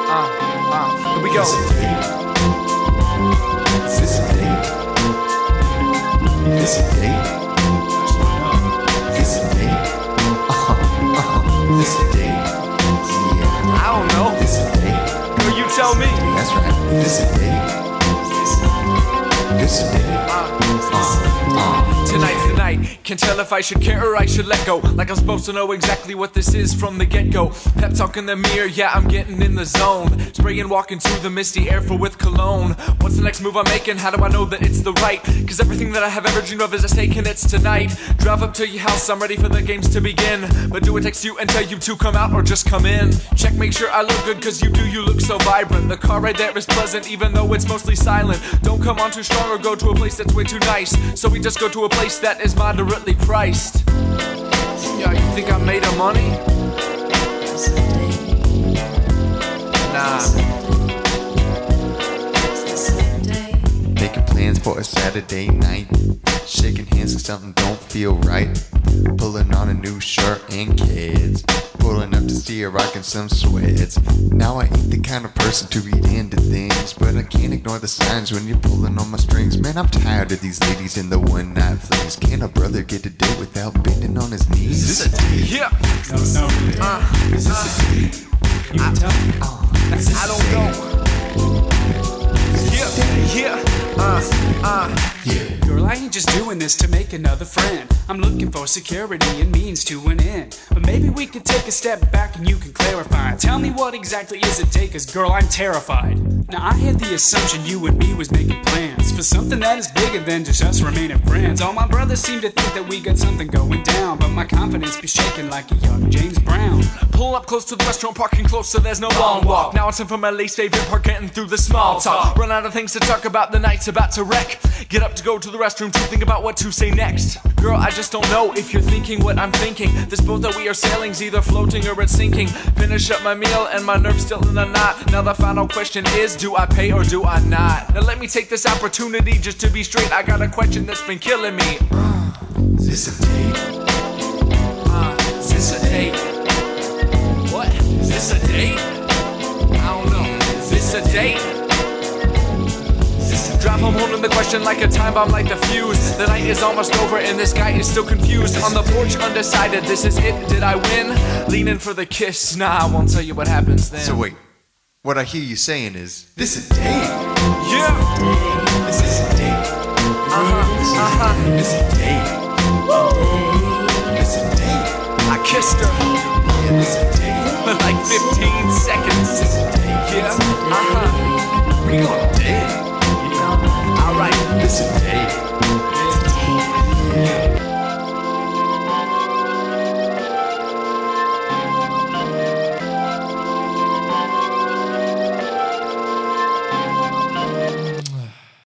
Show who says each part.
Speaker 1: Here we go.
Speaker 2: Is this a date? Is this a date? Is this a date? Is this a date? Yeah.
Speaker 1: I don't know.
Speaker 2: Is this a date?
Speaker 1: Girl, you tell me.
Speaker 2: That's right. Is this a date? Is this a date?
Speaker 1: Tonight's the night. Can't tell if I should care or I should let go. Like I'm supposed to know exactly what this is from the get-go. Pep talk in the mirror, yeah, I'm getting in the zone. Spraying, walking through the misty air full with cologne. What's the next move I'm making? How do I know that it's the right? Cause everything that I have ever dreamed of is at stake and it's tonight. Drive up to your house, I'm ready for the games to begin. But do I text you and tell you to come out or just come in? Check, make sure I look good cause you look so vibrant. The car right there is pleasant even though it's mostly silent. Don't come on too strong or go to a place that's way too nice. So we just go to a place that is moderately priced. Yeah, you think I made her money? Nah.
Speaker 2: Making plans for a Saturday night. Shaking hands and something don't feel right. Pulling on a new shirt and kids. Pulling up to see her rocking some sweats. Now I ain't the kind of person to read into things, but I can't ignore the signs when you're pulling on my strings. Man, I'm tired of these ladies in the one-night flings. Can a brother get a date without bending on his knees?
Speaker 1: Is this a date? Yeah.
Speaker 3: No.
Speaker 2: Is this a date?
Speaker 3: You can tell me.
Speaker 1: I don't know.
Speaker 2: Yeah.
Speaker 3: Girl, I ain't just doing this to make another friend. I'm looking for security and means to an end. But maybe we could take a step back and you can clarify. Tell me what exactly is it take, cause girl, I'm terrified. Now I had the assumption you and me was making plans for something that is bigger than just us remaining friends. All my brothers seem to think that we got something going down, but my confidence be shaking like a young James Brown.
Speaker 1: Pull up close to the restaurant, parking close so there's no long walk. Now it's time for my least favorite part, getting through the small talk. Run out of things to talk about, the night's about to wreck. Get up to go to the restroom to think about what to say next. Girl, I just don't know if you're thinking what I'm thinking. This boat that we are sailing's either floating or it's sinking. Finish up my meal and my nerves still in a knot. Now the final question is, do I pay or do I not? Now let me take this opportunity just to be straight. I got a question that's been killing me.
Speaker 2: Is this a date?
Speaker 1: Is this a date? What? Is this a date? I don't know. Is this a date? Drive home holding the question like a time bomb, like the fuse. The night is almost over and this guy is still confused. On the porch undecided, this is it, did I win? Leaning for the kiss, nah, I won't tell you what happens then.
Speaker 2: So wait, what I hear you saying is, this a date?
Speaker 1: Yeah!
Speaker 2: Is this a date? Is it a date? Is it a date?
Speaker 1: I kissed her.
Speaker 2: Yeah, this a date.
Speaker 1: For like 15 seconds.
Speaker 2: Is it a date?
Speaker 1: Yeah, we gonna